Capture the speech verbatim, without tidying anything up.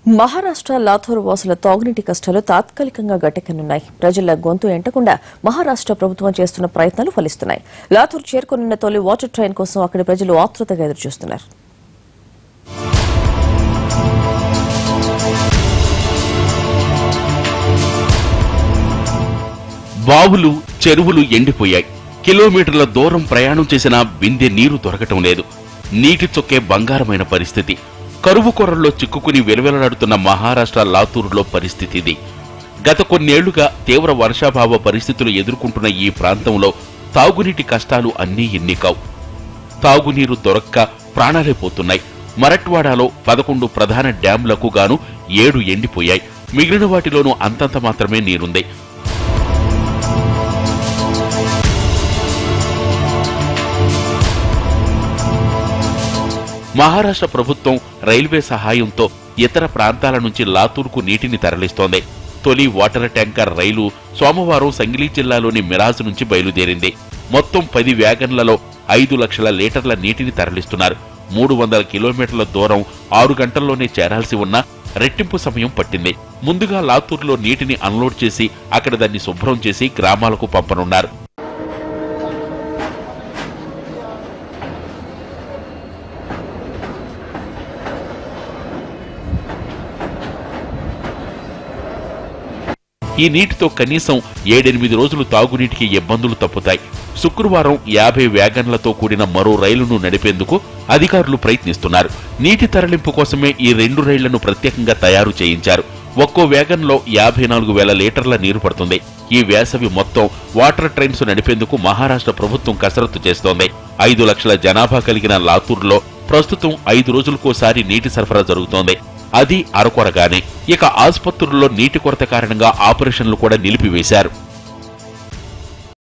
మహారాష్ట్ర లాథూర్ వాసుల తాగునీటి కష్టాలు తాత్కాలికంగా గట్టెక్కనున్నాయి. ప్రజల గొంతు ఎంటకుండా మహారాష్ట్ర ప్రభుత్వం చేస్తున్న ప్రయత్నాలు ఫలిస్తున్నాయి. లాథూర్ చేరుకున్న తొలి వాటర్ ట్రైన్ కోసం అక్కడి ప్రజలు ఆతృతగా ఎదురుచూస్తున్నారు. బావులు, చెరువులు ఎండిపోయాయి. కిలోమీటర్ల దూరం ప్రయాణం చేసినా బిందె నీరు దొరకటం లేదు. నీటి చొక్కే బంగారమైన పరిస్థితి. కరువు కొరల్లో చిక్కుకుని వెలువెలలాడుతున్న మహారాష్ట్ర లాతూరులో పరిస్థితి ఇది. గత కొన్నేళ్లుగా తీవ్ర వర్షాభావ పరిస్థితులు ఎదుర్కొంటున్న ఈ ప్రాంతంలో తాగునీటి కష్టాలు అన్నీ ఎన్ని కావు. తాగునీరు దొరక్క ప్రాణాలే పోతున్నాయి. మరట్వాడాలో పదకొండు ప్రధాన డ్యాంలకు గాను ఏడు ఎండిపోయాయి. మిగిలిన వాటిలోనూ అంతంత మాత్రమే నీరుంది. మహారాష్ట్ర ప్రభుత్వం రైల్వే సహాయంతో ఇతర ప్రాంతాల నుంచి లాతూర్కు నీటిని తరలిస్తోంది. తొలి వాటర్ ట్యాంకర్ రైలు సోమవారం సంగిలీ జిల్లాలోని మిరాజ్ నుంచి బయలుదేరింది. మొత్తం పది వ్యాగన్లలో ఐదు లక్షల లీటర్ల నీటిని తరలిస్తున్నారు. మూడు వందల కిలోమీటర్ల దూరం ఆరు గంటల్లోనే చేరాల్సి ఉన్నా రెట్టింపు సమయం పట్టింది. ముందుగా లాతూర్లో నీటిని అన్లోడ్ చేసి అక్కడ దాన్ని శుభ్రం చేసి గ్రామాలకు పంపనున్నారు. ఈ నీటితో కనీసం ఏడెనిమిది రోజులు తాగునీటికి ఇబ్బందులు తప్పుతాయి. శుక్రవారం యాభై వ్యాగన్లతో కూడిన మరో రైలును నడిపేందుకు అధికారులు ప్రయత్నిస్తున్నారు. నీటి తరలింపు కోసమే ఈ రెండు రైళ్లను ప్రత్యేకంగా తయారు చేయించారు. ఒక్కో వ్యాగన్లో యాభై నాలుగు వేల లీటర్ల నీరు పడుతుంది. ఈ వేసవి మొత్తం వాటర్ ట్రైన్స్ నడిపేందుకు మహారాష్ట్ర ప్రభుత్వం కసరత్తు చేస్తోంది. ఐదు లక్షల జనాభా కలిగిన లాతూర్లో ప్రస్తుతం ఐదు రోజులకోసారి నీటి సరఫరా జరుగుతోంది. అది అరకొరగానే. ఇక ఆసుపత్రుల్లో నీటి కొరత కారణంగా ఆపరేషన్లు కూడా నిలిపివేశారు.